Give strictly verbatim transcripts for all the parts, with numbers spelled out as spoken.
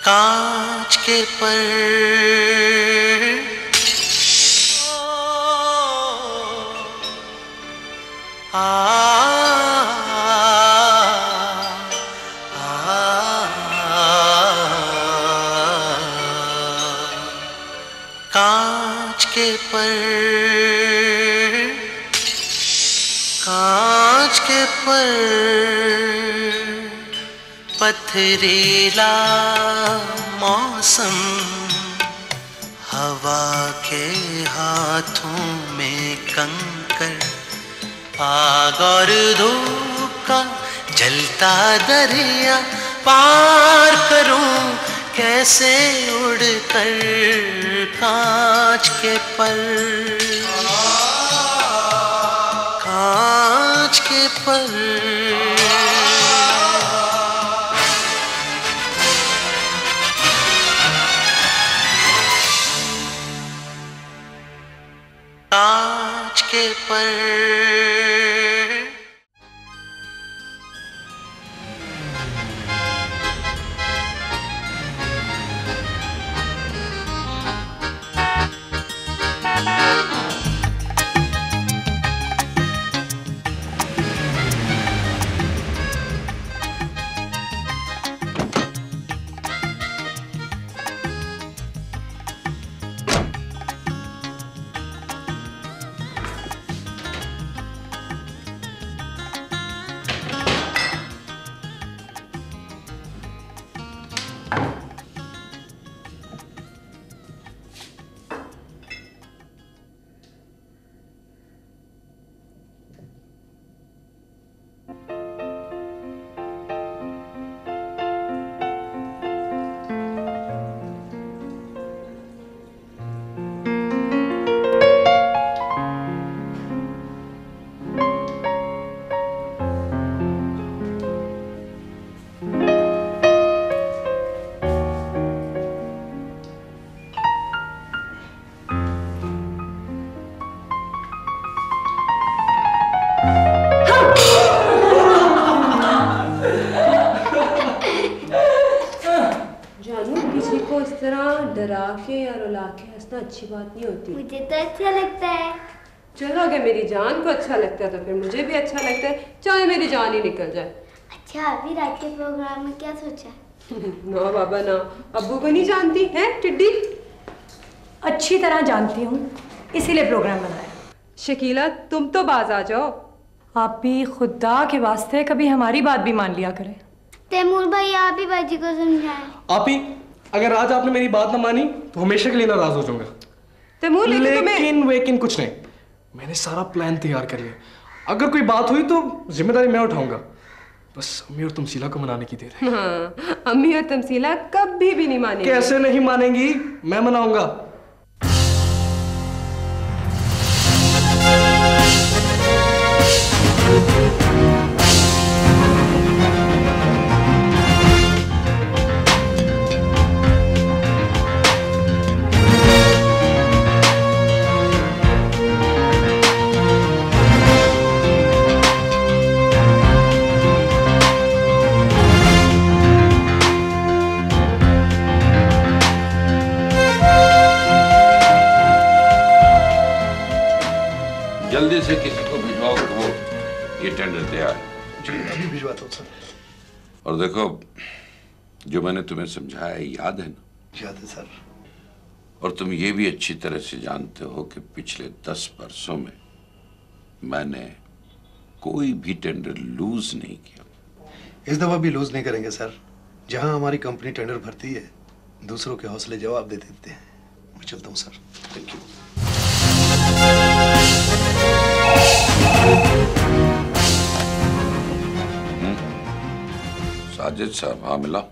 कांच के पर आ, आ, कांच के पर कांच के पर पथरीला मौसम हवा के हाथों में कंकर आग और धूप का जलता दरिया पार करूं कैसे उड़कर कांच के पर कांच के पर कांच के पर डरा के या रुला के हंसना अच्छी बात नहीं होती। मुझे तो अच्छा लगता है। चलो अगर मेरी जान को अच्छा लगता है तो फिर मुझे भी अच्छा लगता है, चाहे मेरी जान ही निकल जाए। अच्छा अभी रात के प्रोग्राम में क्या सोचा? ना बाबा ना, अब्बू को नहीं जानती है टिड्डी? अच्छी तरह जानती हूँ, इसीलिए प्रोग्राम बनाया। शकीला तुम तो बाज आ जाओ। आप भी खुदा के वास्ते कभी हमारी बात भी मान लिया करें। तैमूर भाई आप ही बाजी को समझाएं। आप ही अगर आज आपने मेरी बात ना मानी तो हमेशा के लिए नाराज हो जाऊंगा। तैमूर लेकिन लेकिन वेकिन कुछ नहीं, मैंने सारा प्लान तैयार कर लिया। अगर कोई बात हुई तो जिम्मेदारी मैं उठाऊंगा। बस अम्मी और तमसीला को मनाने की देर है। हाँ, अम्मी और तमसीला कभी भी नहीं मानेंगी। कैसे नहीं मानेंगी, मैं मनाऊंगा। जल्दी से किसी को भिजवाओ कि वो ये टेंडर दे आए। अभी भिजवाता हूँ सर। और देखो जो मैंने तुम्हें समझाया याद है ना? याद है सर। और तुम ये भी अच्छी तरह से जानते हो कि पिछले दस वर्षों में मैंने कोई भी टेंडर लूज नहीं किया। इस दफा भी लूज नहीं करेंगे सर। जहां हमारी कंपनी टेंडर भरती है दूसरों के हौसले जवाब दे देते हैं। मैं चलता हूँ सर। Thank you. साजिद साहब, हाँ मिला।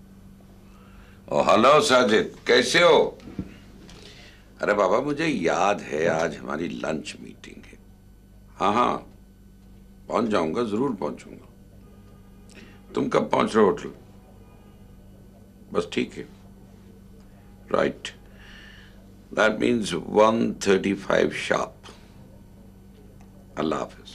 ओ हेलो साजिद, कैसे हो? अरे बाबा मुझे याद है आज हमारी लंच मीटिंग है। हाँ हाँ पहुंच जाऊंगा, जरूर पहुंचूंगा। तुम कब पहुंच रहे हो होटल? बस ठीक है, right. That means one thirty five sharp. अल्लाह हाफिज।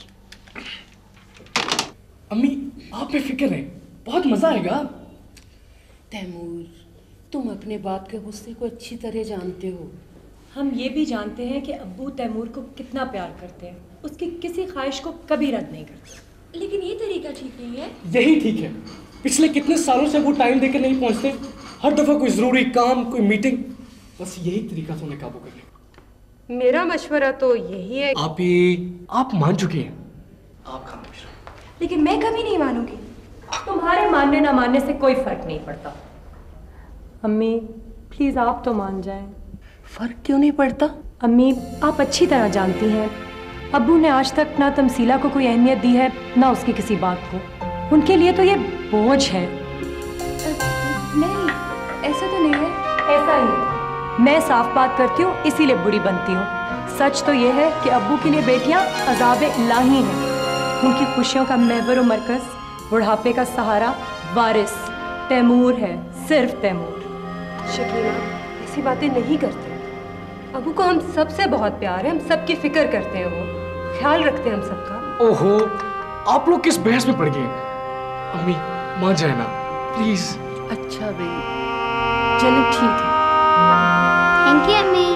अम्मी आप बेफिक्र हैं, बहुत मजा आएगा। तैमूर तुम अपने बाप के गुस्से को अच्छी तरह जानते हो। हम ये भी जानते हैं कि अब्बू तैमूर को कितना प्यार करते हैं, उसकी किसी ख्वाहिश को कभी रद्द नहीं करते। लेकिन ये तरीका ठीक नहीं है। यही ठीक है। पिछले कितने सालों से वो टाइम देकर नहीं पहुंचते, हर दफा कोई जरूरी काम, कोई मीटिंग, बस यही तरीका था उन्हें काबू करने का। मेरा मशवरा तो यही है। आप ही आप मान चुके हैं, आप खाना मिश्रा। लेकिन मैं कभी नहीं मानूंगी। तुम्हारे मानने ना मानने से कोई फर्क नहीं पड़ता। अम्मी प्लीज आप तो मान जाएं। फर्क क्यों नहीं पड़ता? अम्मी आप अच्छी तरह जानती हैं अब्बू ने आज तक ना तमसीला को कोई अहमियत दी है ना उसकी किसी बात को। उनके लिए तो ये बोझ है। नहीं, ऐसा तो नहीं है। ऐसा ही है। मैं साफ बात करती हूँ इसीलिए बुरी बनती हूँ। सच तो ये है कि अब्बू के लिए बेटियाँ अज़ाब इलाही हैं। उनकी खुशियों का महवर व मरकज, बुढ़ापे का सहारा वारिस तैमूर है, सिर्फ तैमूर। शकीला ऐसी बातें नहीं करते। अबू को हम सबसे बहुत प्यार है, हम सबकी फिक्र करते हैं, वो ख्याल रखते हैं हम सबका। ओहो, आप लोग किस बहस में पड़ गए? अम्मी मान जाए ना प्लीज। अच्छा भाई चलो ठीक है। थैंक यू अम्मी।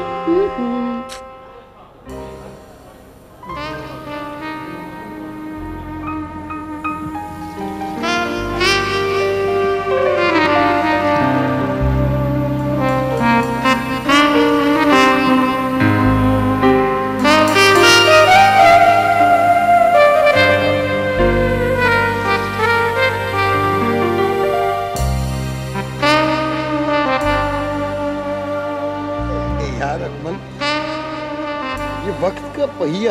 पहिया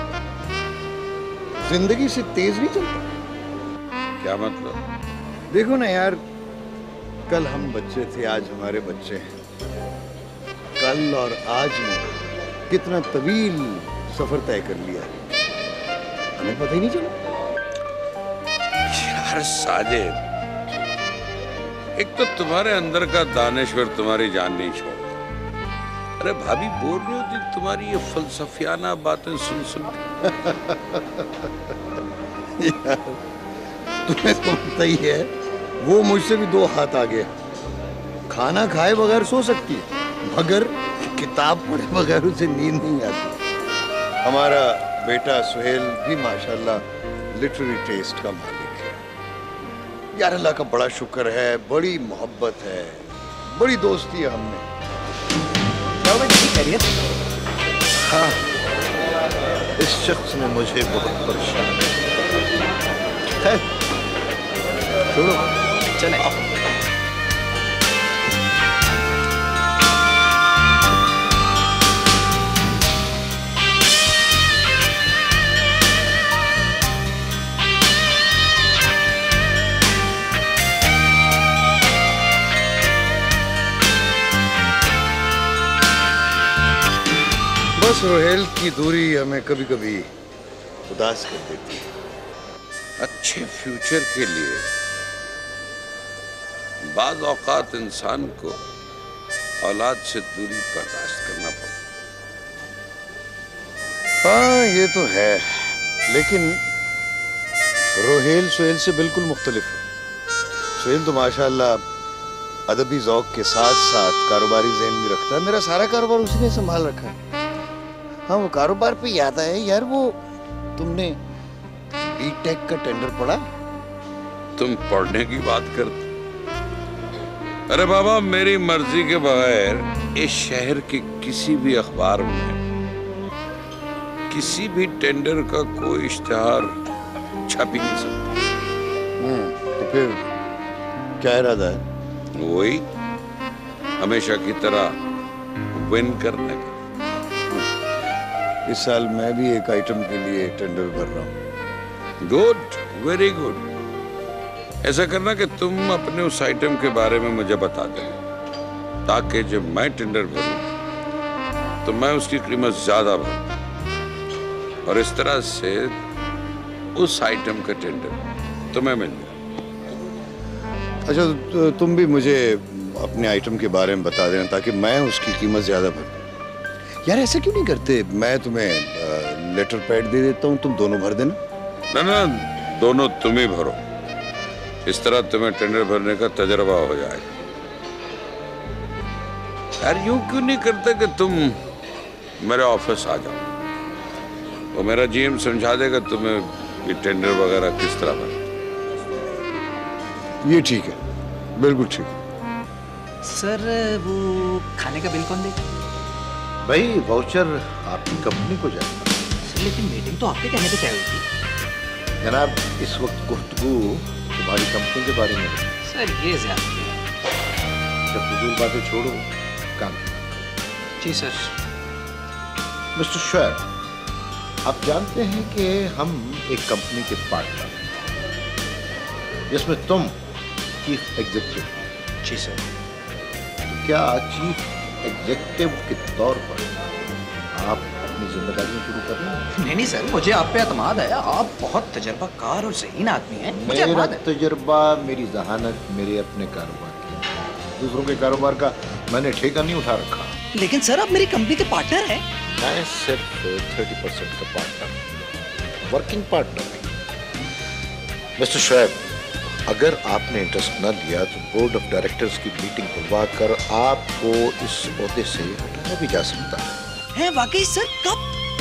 जिंदगी से तेज नहीं चलता। क्या मतलब? देखो ना यार, कल हम बच्चे थे, आज हमारे बच्चे हैं। कल और आज में कितना तवील सफर तय कर लिया, हमें पता ही नहीं चला। यार साजिद, एक तो तुम्हारे अंदर का दानिश्वर तुम्हारी जान नहीं छोड़। अरे भाभी बोल रही होती तुम्हारी ये फलसफियाना बातें सुन सुन यार तुम्हें तो पता ही है, वो मुझसे भी दो हाथ आगे। खाना खाए बगैर सो सकती है, मगर किताब पढ़े बगैर उसे नींद नहीं आती। हमारा बेटा सुहेल भी माशाल्लाह लिटरेरी टेस्ट का मालिक है। यार अल्लाह का बड़ा शुक्र है, बड़ी मोहब्बत है, बड़ी दोस्ती है हमने। हाँ, इस शख्स ने मुझे बहुत परेशान किया। छोड़ो, चले। बस रोहेल की दूरी हमें कभी कभी उदास कर देती है। अच्छे फ्यूचर के लिए बाज़ औक़ात इंसान को औलाद से दूरी बर्दाश्त करना पड़ता। हाँ ये तो है, लेकिन रोहेल सुहेल से बिल्कुल मुख्तलिफ है। सुहेल तो माशाअल्लाह अदबी ज़ौक़ के साथ साथ कारोबारी ज़हन भी रखता है। मेरा सारा कारोबार उसी ने संभाल रखा है। हाँ, वो कारोबार पे याद आया यार, वो तुमने बीटेक का टेंडर पढ़ा? तुम पढ़ने की बात करते? अरे बाबा, मेरी मर्जी के बगैर इस शहर के किसी भी अखबार में किसी भी टेंडर का कोई इश्तिहार छप ही नहीं सकता। हम्म, तो फिर क्या इरादा है? वही हमेशा की तरह विन करने का। इस साल मैं भी एक आइटम के लिए टेंडर भर रहा हूँ। Good, very good. ऐसा करना कि तुम अपने उस आइटम के बारे में मुझे बता देना, ताकि जब मैं टेंडर भरूं तो मैं उसकी कीमत ज्यादा भरूं और इस तरह से उस आइटम का टेंडर तुम्हें मिल जाए। अच्छा, तो तुम भी मुझे अपने आइटम के बारे में बता देना ताकि मैं उसकी कीमत ज्यादा भरूं। यार ऐसे क्यों नहीं करते? मैं तुम्हें लेटर पैड दे देता हूँ, तुम दोनों भर देना। ना ना, दोनों तुम ही भरो, इस तरह तुम्हें टेंडर भरने का तजर्बा हो जाए। यार यूं क्यों नहीं करते कि तुम मेरे ऑफिस आ जाओ, वो मेरा जीएम समझा देगा तुम्हें कि टेंडर वगैरह किस तरह बना। ये ठीक है, बिल्कुल ठीक है। सर वो खाने का बिल कौन देगा? भाई वाउचर आपकी कंपनी को जाएगा। लेकिन मीटिंग तो आपके कहने पे तय हुई थी। जनाब इस वक्त गुफ्तगू तुम्हारी कंपनी के बारे में। सर ये ज्यादा जब फजूल बातें छोड़ो, काम। जी सर। मिस्टर शोएब, आप जानते हैं कि हम एक कंपनी के पार्टनर हैं जिसमें तुम चीफ एग्जीक्यूटिव। जी सर। तो क्या चीफ एग्जीक्यूटिव के तौर पर आप अपनी जिम्मेदारियां पूरी कर रहे हैं? नहीं नहीं सर, मुझे आप पे एतमाद है। आप बहुत तजर्बाकार और ज़हीन आदमी हैं। मुझे मेरा एतमाद है। तजर्बा, मेरी जहानत मेरे अपने कारोबार की, दूसरों के कारोबार का मैंने ठेका नहीं उठा रखा। लेकिन सर आप मेरी कंपनी के पार्टनर हैं। मैं सिर्फ थर्टी परसेंट का पार्टनर, वर्किंग पार्टनर नहीं। मिस्टर शोएब, अगर आपने इंटरेस्ट न लिया तो बोर्ड ऑफ डायरेक्टर्स की मीटिंग बुलवा कर आपको इस ओहदे से हटाया भी जा सकता है। हैं वाकई सर? कब?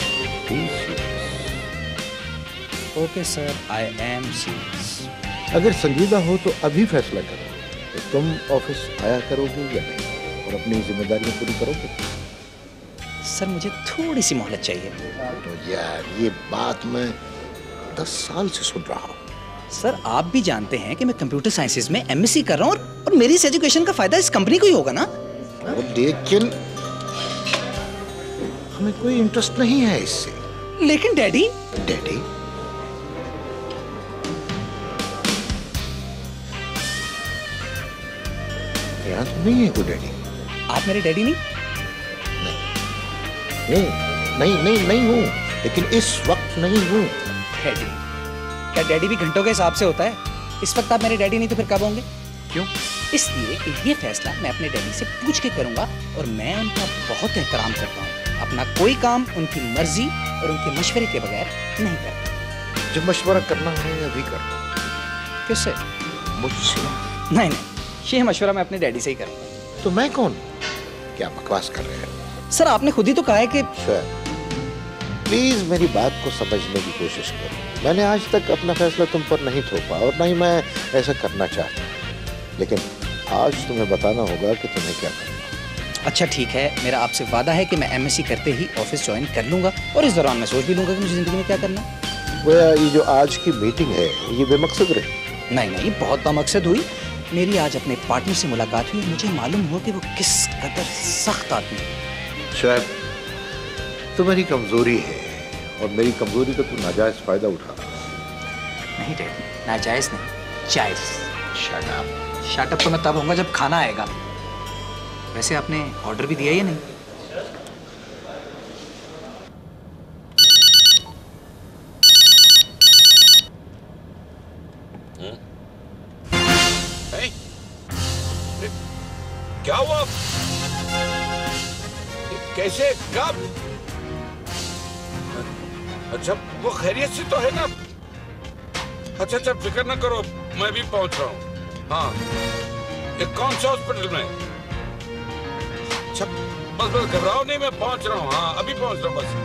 Okay sir, I am serious. अगर संजीदा हो तो अभी फैसला करो कि तुम ऑफिस आया करोगे या नहीं, और अपनी जिम्मेदारियां पूरी करोगे। सर मुझे थोड़ी सी मोहलत चाहिए। तो यार ये बात मैं दस साल से सुन रहा हूँ। सर आप भी जानते हैं कि मैं कंप्यूटर साइंसेज में एमएससी कर रहा हूँ, और, और मेरी इस एजुकेशन का फायदा इस कंपनी को ही होगा ना। लेकिन हमें कोई इंटरेस्ट नहीं है इससे। लेकिन डैडी। डैडी? यहाँ तो नहीं है कोई डैडी। आप मेरे डैडी नहीं? नहीं नहीं नहीं नहीं हूँ, लेकिन इस वक्त नहीं हूँ। डैडी? क्या डैडी भी घंटों के हिसाब से होता है? इस वक्त आप मेरे डैडी नहीं तो फिर कब होंगे? क्यों? इसलिए कि ये फैसला मैं अपने डैडी से पूछ के करूंगा, और मैं उनका बहुत एहतराम करता हूँ। अपना कोई काम उनकी मर्जी और उनके मशवरे के बगैर नहीं करता। जो मशवरा करना है अभी करना। किससे? मुझसे। नहीं नहीं, ये मशवरा मैं अपने डैडी से ही करूंगा। तो मैं कौन? क्या बकवास कर रहे हैं? सर आपने खुद ही तो कहा है कि। प्लीज मेरी बात को समझने की कोशिश करो। मैंने आज तक अपना फैसला तुम पर नहीं थोपा, और नहीं मैं ऐसा करना चाहता, लेकिन आज तुम्हें बताना होगा कि तुम्हें क्या करना। अच्छा ठीक है, मेरा आपसे वादा है कि मैं एमएससी करते ही ऑफिस ज्वाइन कर लूंगा, और इस दौरान मैं सोच भी लूंगा कि मुझे जिंदगी में क्या करना है। वो ये जो आज की मीटिंग है ये बेमकसद रही? नहीं नहीं, बहुत बामकसद हुई। मेरी आज अपने पार्टनर से मुलाकात हुई, मुझे मालूम हुआ कि वो किस कदर सख्त आदमी है। शायद तुम्हारी कमजोरी है, और मेरी कमजोरी का तू नाजायज फायदा उठा रहा है। नहीं डैडी, नाजायज नहीं, जायज। Shut up. शट अप तो मैं तब होऊंगा जब खाना आएगा। वैसे आपने ऑर्डर भी दिया या नहीं? क्या हुआ? कैसे? कब? अच्छा वो खैरियत से तो है ना? अच्छा अच्छा फिक्र ना करो, मैं भी पहुंच रहा हूँ। हाँ, ये कौन सा हॉस्पिटल में? अच्छा बस बस घबराओ नहीं, मैं पहुंच रहा हूँ। हाँ अभी पहुंच रहा हूँ बस।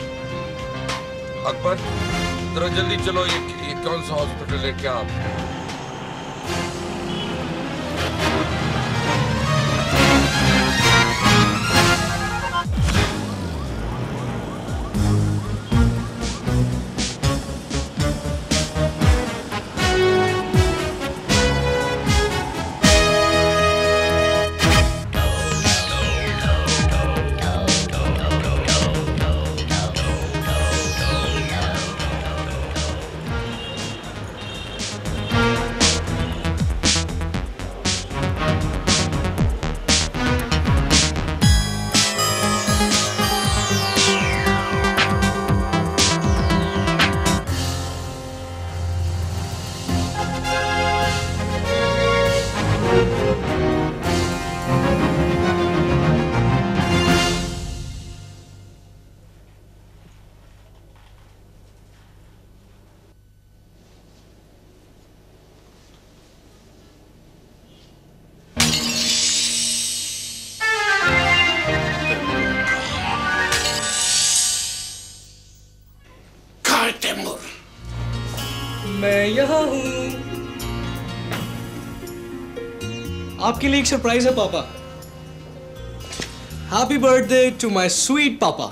अकबर जरा जल्दी चलो, ये, ये कौन सा हॉस्पिटल है? क्या आप आपके लिए एक सरप्राइज है पापा। Happy birthday to my sweet papa.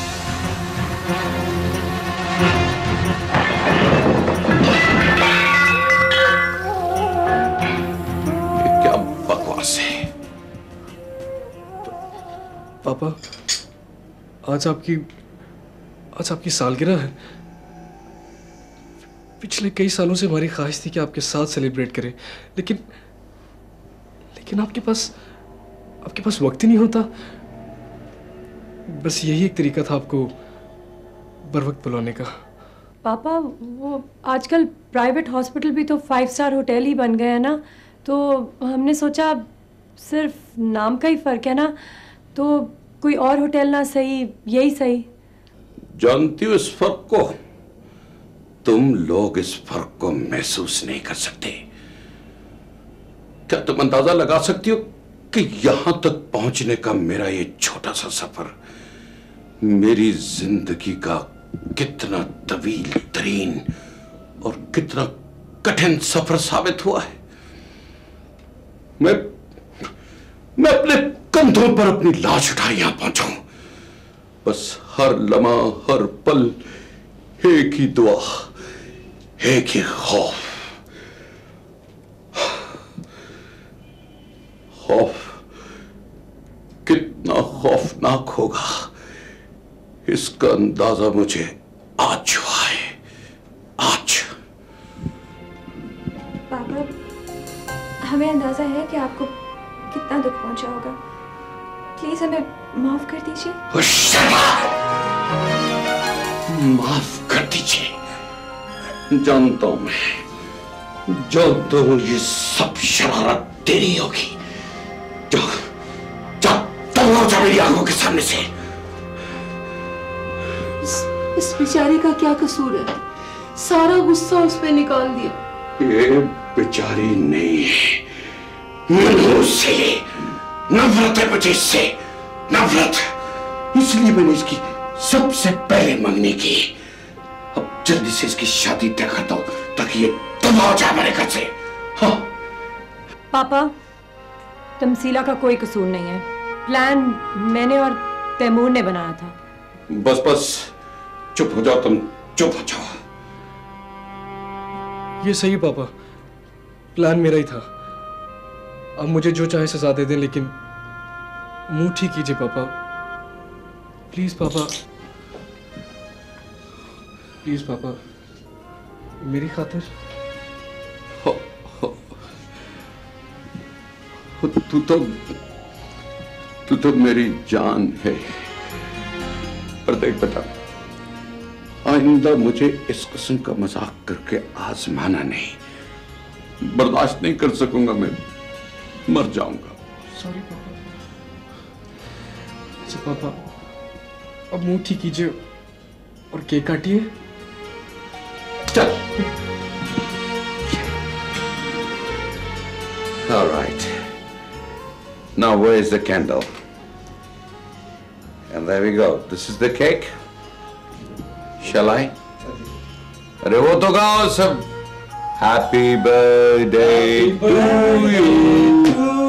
ये क्या बकवास है? पापा, आज आपकी आज आपकी सालगिरह है। पिछले कई सालों से हमारी ख्वाहिश थी कि आपके साथ सेलिब्रेट करें, लेकिन लेकिन आपके पास आपके पास वक्त ही नहीं होता। बस यही एक तरीका था आपको बर वक्त बुलाने का। पापा, वो आजकल प्राइवेट हॉस्पिटल भी तो फाइव स्टार होटल ही बन गए हैं ना, तो हमने सोचा सिर्फ नाम का ही फर्क है ना, तो कोई और होटल ना सही, यही सही। जानती हो इस फर्क को? तुम लोग इस फर्क को महसूस नहीं कर सकते। क्या तुम अंदाजा लगा सकती हो कि यहां तक पहुंचने का मेरा ये छोटा सा सफर मेरी जिंदगी का कितना तवील तरीन और कितना कठिन सफर साबित हुआ है? मैं मैं अपने कंधों पर अपनी लाश उठाए यहां पहुंचा हूं। बस हर लम्हा, हर पल एक ही दुआ, एक ही खौफ। खौफ कितना खौफनाक होगा इसका अंदाजा मुझे आज हुआ है। आज पापा, हमें अंदाजा है कि आपको कितना दुख पहुंचा होगा। प्लीज हमें माफ कर दीजिए। माफ कर दीजिए। जानता हूं मैं, जानता हूं ये सब शरारत तेरी होगी। जा, जा, दौड़ो जा मेरी आंखों के सामने से। इस, इस बेचारी का क्या कसूर है? सारा गुस्सा उस पे निकाल दिया। ये बेचारी नहीं है, मनहूस है ये। नफरत है मुझे इससे, नफरत। इसलिए मैंने इसकी सबसे पहले मंगनी की। अब जल्दी से इसकी शादी तय कर दो ताकि ये तबाह हो जाए मेरे घर से। हाँ। पापा, तमसीला का कोई कसूर नहीं है। प्लान मैंने और तैमूर ने बनाया था। बस बस चुप हो जाओ, तुम चुप हो जाओ। ये सही पापा, प्लान मेरा ही था। अब मुझे जो चाहे सजा दे दें, लेकिन मुंह ठीक कीजिए पापा, प्लीज पापा, प्लीज पापा, मेरी खातिर। हो, हो, हो, तू तो तू तो मेरी जान है। पर देख बेटा, आइंदा मुझे इस किस्म का मजाक करके आजमाना नहीं। बर्दाश्त नहीं कर सकूंगा, मैं मर जाऊंगा। सॉरी पापा। अच्छा पापा, अब मुंह ठीक कीजिए और केक काटिए। चल। All right. Now where is the candle? And there we go. This is the cake. Shall I? अरे वो तो गाओ सब। Happy birthday to you.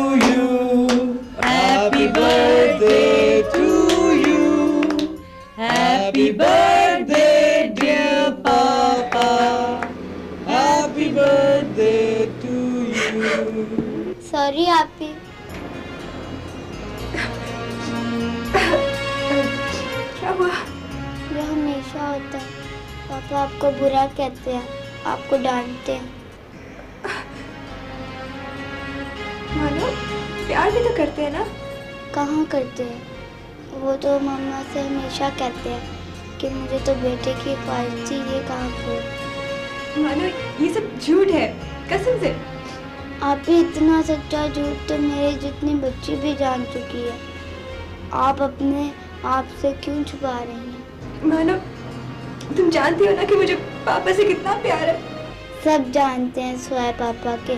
Happy birthday to you. Happy birthday, dear Papa. Happy birthday to you. Sorry आपी। क्या हुआ? ये हमेशा होता है। पापा आपको बुरा कहते हैं, आपको डांटते हैं। मानो प्यार भी तो करते हैं ना? कहाँ करते हैं? वो तो मम्मा से हमेशा कहते हैं कि मुझे तो बेटे की ख्वाहिश थी, ये कहाँ पर। मानो ये सब झूठ है, कसम से। आप ही इतना सच्चा झूठ तो मेरे जितनी बच्ची भी जान चुकी है। आप अपने आप से क्यों छुपा रही हैं? मानो तुम जानती हो ना कि मुझे पापा से कितना प्यार है। सब जानते हैं सिवाय पापा के।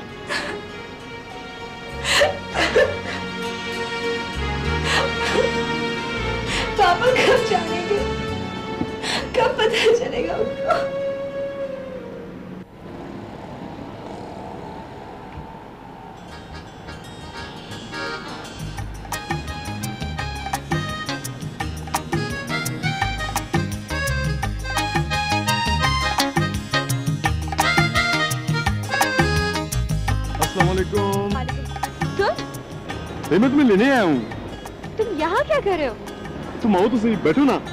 पापा कब जानेंगे? कब पता चलेगा उनको? वालेकुम। तुम पेमेंट में लेने आया हूँ। तुम यहाँ क्या कर रहे हो? तुम आओ तो सही, बैठो ना।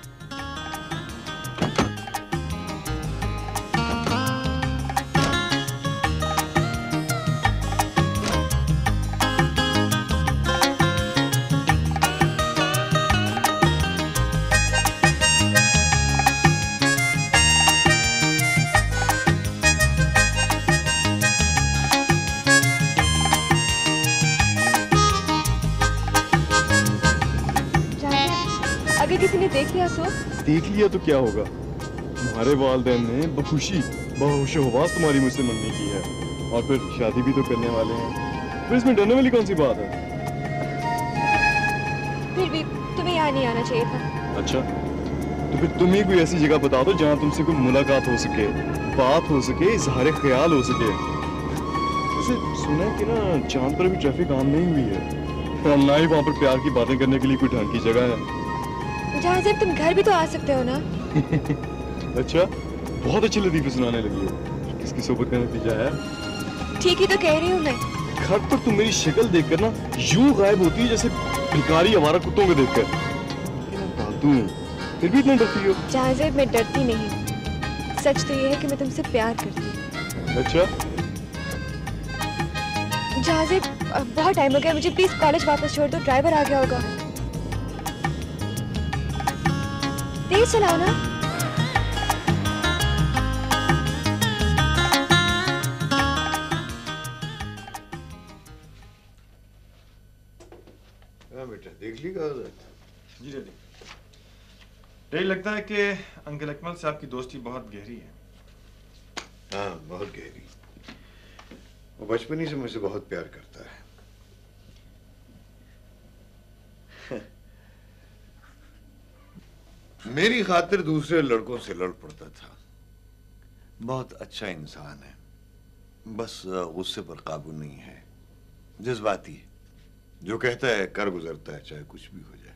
अगर किसी ने देख लिया तो? देख लिया तो क्या होगा? तुम्हारे वालिदैन ने बखुशी बहुशोहवास तुम्हारी मुझसे मंगनी की है, और फिर शादी भी तो करने वाले हैं। फिर इसमें डरने वाली कौन सी बात है? फिर भी तुम्हें यहाँ नहीं आना चाहिए था। अच्छा, तो फिर तुम ही कोई ऐसी जगह बता दो जहाँ तुमसे कोई मुलाकात हो सके, बात हो सके, इजहार ख्याल हो सके। वैसे सुना है कि ना चांद पर भी ट्रैफिक आम नहीं हुई है, और ना ही वहाँ पर प्यार की बातें करने के लिए कोई ढंग की जगह है। जहाँ से तुम घर भी तो आ सकते हो ना। अच्छा, बहुत अच्छे लतीफे सुनाने लगी हो। किसकी सोबत का नतीजा है? ठीक ही तो कह रही हूँ मैं। घर पर तुम मेरी शक्ल देखकर ना यूं गायब होती है जैसे भिखारी आवारा कुत्तों को देखकर। दादू, फिर भी इतना डरती हो? जहाँ से मैं डरती नहीं, सच तो ये है कि मैं तुमसे प्यार करती हूँ। अच्छा, जहाँ से बहुत टाइम हो गया, मुझे प्लीज कॉलेज वापस छोड़ दो, ड्राइवर आ गया होगा। तेज चलाओ ना। हाँ बेटा, देख ली कागजात? जी डैडी। डैडी, लगता है कि अंकल अकमल साहब की दोस्ती बहुत गहरी है। हाँ, बहुत गहरी। वो बचपन ही से मुझसे बहुत प्यार करता है। मेरी खातिर दूसरे लड़कों से लड़ पड़ता था। बहुत अच्छा इंसान है, बस गुस्से पर काबू नहीं है, जज्बाती है। जो कहता है कर गुजरता है, चाहे कुछ भी हो जाए।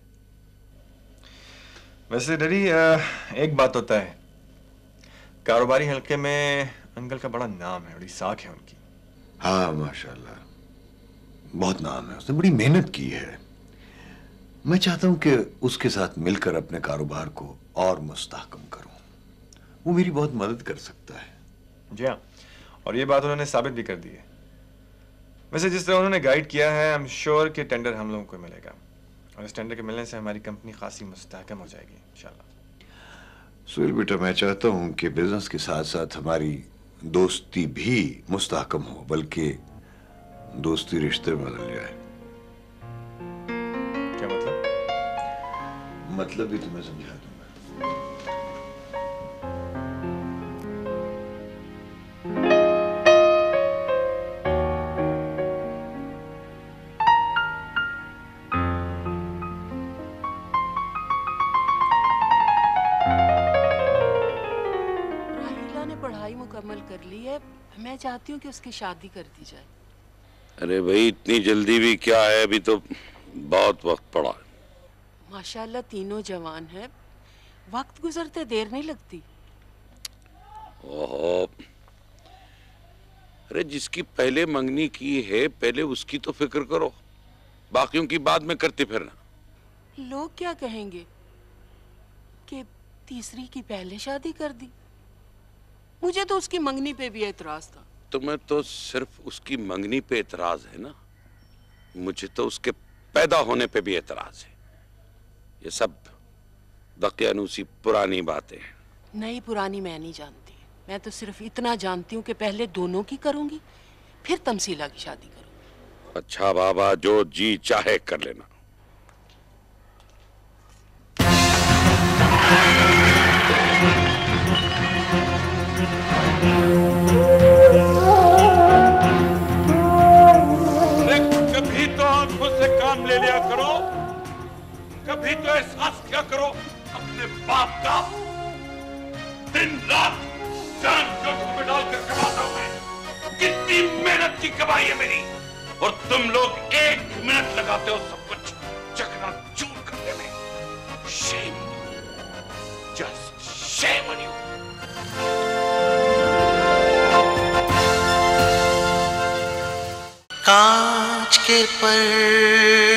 वैसे डैडी, एक बात होता है, कारोबारी हलके में अंकल का बड़ा नाम है, बड़ी साख है उनकी। हाँ माशाल्लाह, बहुत नाम है, उसने बड़ी मेहनत की है। मैं चाहता हूं कि उसके साथ मिलकर अपने कारोबार को और मुस्तहकम करूं। वो मेरी बहुत मदद कर सकता है। जी हाँ, और ये बात उन्होंने साबित भी कर दी है। वैसे जिस तरह उन्होंने गाइड किया है, आई एम श्योर कि टेंडर हम लोगों को मिलेगा, और इस टेंडर के मिलने से हमारी कंपनी खासी मुस्तहकम हो जाएगी इंशाल्लाह। सुहेल बेटा, मैं चाहता हूं कि बिजनेस के साथ साथ हमारी दोस्ती भी मुस्तहकम हो, बल्कि दोस्ती रिश्ते में बदल जाए। क्या मतलब? मतलब भी तुम्हें समझा दूंगा। राहीला ने पढ़ाई मुकम्मल कर ली है, मैं चाहती हूँ कि उसकी शादी कर दी जाए। अरे भाई, इतनी जल्दी भी क्या है, अभी तो बहुत वक्त पड़ा है। माशाल्लाह तीनों जवान हैं, वक्त गुजरते देर नहीं लगती। ओहो, अरे जिसकी पहले मंगनी की है, पहले उसकी तो फिक्र करो, बाकियों की बाद में करते फिरना। लोग क्या कहेंगे कि तीसरी की पहले शादी कर दी। मुझे तो उसकी मंगनी पे भी एतराज था। तुम्हें तो सिर्फ उसकी मंगनी पे एतराज है ना, मुझे तो उसके पैदा होने पे भी एतराज है। ये सब दकियानूसी पुरानी बातें हैं। नई पुरानी मैं नहीं जानती, मैं तो सिर्फ इतना जानती हूँ कि पहले दोनों की करूंगी, फिर तमसीला की शादी करूंगी। अच्छा बाबा, जो जी चाहे कर लेना। कभी तो आंखों से काम ले लिया करो, कभी तो एहसास किया करो अपने बाप का। दिन रात जान जोखिम में डालकर कमाता हूं मैं, कितनी मेहनत की कमाई है मेरी, और तुम लोग एक मिनट लगाते हो सब कुछ चकनाचूर करने में। Shame, just shame on you. कांच के पर्दे